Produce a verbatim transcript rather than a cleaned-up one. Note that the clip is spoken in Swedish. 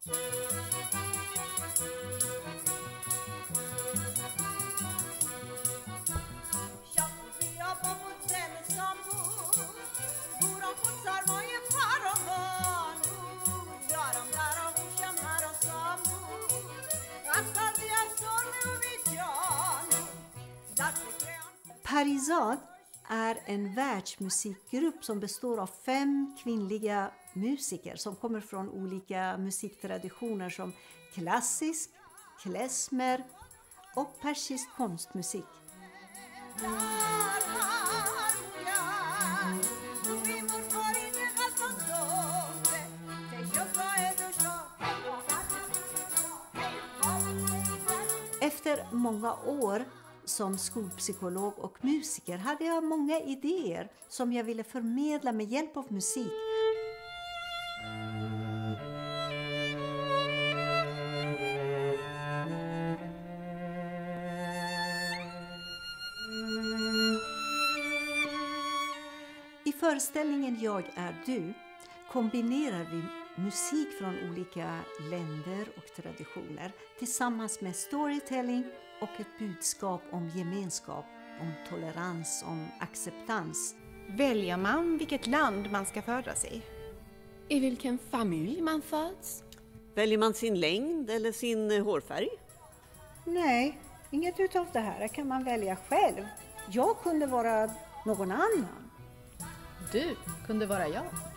Parizad är en världsmusikgrupp som består av fem kvinnliga musiker som kommer från olika musiktraditioner som klassisk, klezmer och persisk konstmusik. Efter många år som skolpsykolog och musiker hade jag många idéer som jag ville förmedla med hjälp av musik. I föreställningen Jag är du kombinerar vi musik från olika länder och traditioner tillsammans med storytelling och ett budskap om gemenskap, om tolerans, om acceptans. Väljer man vilket land man ska födas i? I vilken familj man föds? Väljer man sin längd eller sin hårfärg? Nej, inget utav det här kan man välja själv. Jag kunde vara någon annan. Du kunde vara jag.